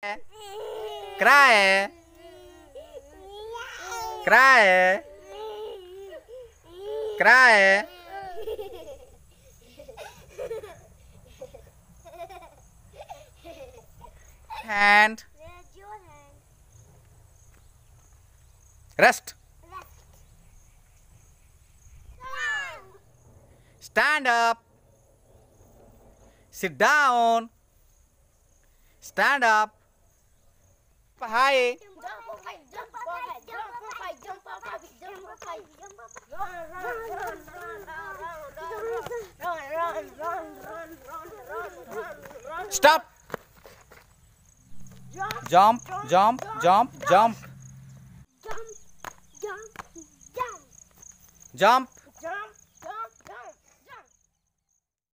Cry. Cry. Cry. Hand. Rest. Stand up. Sit down. Stand up. Hi. Stop. Jump, jump, jump, jump. Jump.